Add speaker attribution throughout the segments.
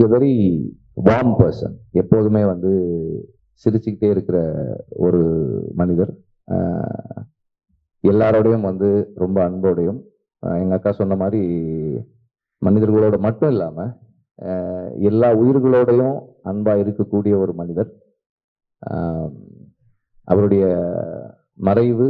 Speaker 1: Is a very warm person. எப்போதுமே வந்து சிரிச்சுக்கிட்டே இருக்கிற ஒரு மனிதர். எல்லாரோடையும் வந்து ரொம்ப அன்போடையும், எங்க அக்கா சொன்ன மாதிரி மனிதர்களோட மட்டும் இல்லாம எல்லா உயிர்களோடையும் அன்பா இருக்கக்கூடிய ஒரு மனிதர். அவருடைய மறைவு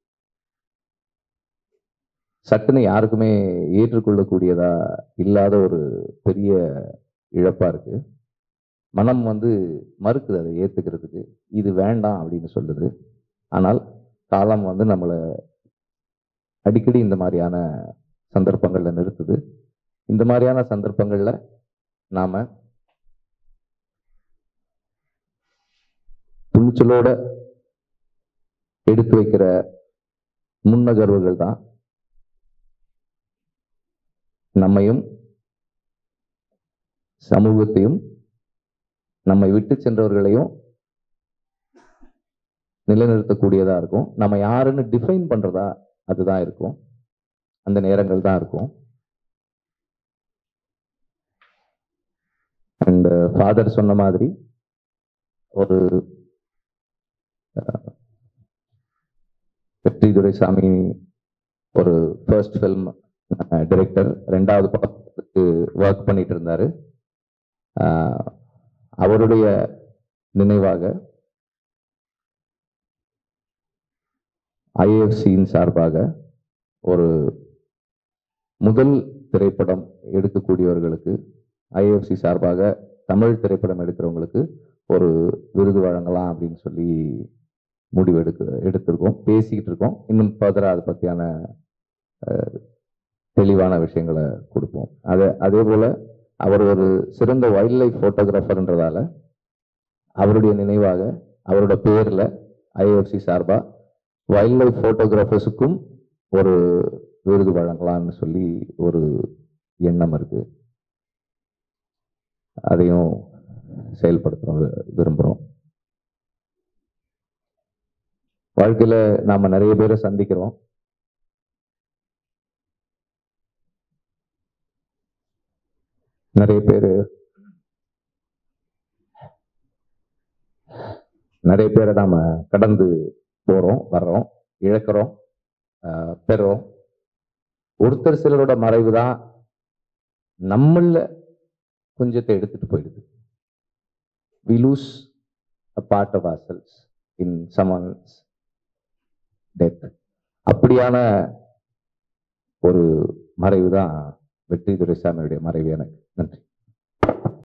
Speaker 1: சட்டுன்னு யாருக்குமே ஏற்றுக்கொள்ளக்கூடியதா இல்லாத ஒரு பெரிய இழப்பா இருக்கு. மனம் வந்து மறுக்குது அதை ஏத்துக்கிறதுக்கு. இது வேண்டாம் அப்படின்னு சொல்லுது. ஆனால் காலம் வந்து நம்மளை அடிக்கடி இந்த மாதிரியான சந்தர்ப்பங்கள்ல நிறுத்துது. இந்த மாதிரியான சந்தர்ப்பங்கள்ல நாம துணிச்சலோட எடுத்து வைக்கிற முன்னகர்வுகள் தான் நம்மையும் சமூகத்தையும் நம்மை விட்டு சென்றவர்களையும் நிலைநிறுத்தக்கூடியதா இருக்கும். நம்ம யாருன்னு டிஃபைன் பண்றதா அதுதான் இருக்கும். அந்த நேரங்கள் தான் இருக்கும். அண்ட் ஃபாதர் சொன்ன மாதிரி ஒரு வெற்றி துரைசாமி ஒரு ஃபர்ஸ்ட் ஃபில்ம் டைரக்டர், 2வது படத்துக்கு ஒர்க் பண்ணிட்டு இருந்தாரு. அவருடைய நினைவாக ஐஏஎஃப்சியின் சார்பாக ஒரு முதல் திரைப்படம் எடுக்கக்கூடியவர்களுக்கு, ஐஏஎஃப்சி சார்பாக தமிழ் திரைப்படம் எடுக்கிறவங்களுக்கு ஒரு விருது வழங்கலாம் அப்படின்னு சொல்லி முடிவு எடுத்திருக்கோம், பேசிக்கிட்டு இருக்கோம். இன்னும் ஃபர்தரா அதை பற்றியான தெளிவான விஷயங்களை கொடுப்போம். அதே போல அவர் ஒரு சிறந்த வைல்ட் லைஃப் போட்டோகிராஃபர்ன்றதால அவருடைய நினைவாக அவரோட பேர்ல ஐஏஎஃப்சி சார்பா வைல்ட் லைஃப் போட்டோகிராஃபர்ஸுக்கும் ஒரு விருது வழங்கலாம்னு சொல்லி ஒரு எண்ணம் இருக்கு. அதையும் செயல்படுத்த விரும்புகிறோம். வாழ்க்கையில நாம நிறைய பேரை சந்திக்கிறோம். நிறைய பேரை நாம கடந்து போறோம், வர்றோம், இழக்கிறோம், பெறோம். ஒருத்தர் சிலரோட மறைவு தான் நம்மள கொஞ்சத்தை எடுத்துட்டு போயிடுது. We lose a part of ourselves in someone's death. அப்படியான ஒரு மறைவு தான் வெற்றி துரைசாமியுடைய மறைவு எனக்கு. நன்றி.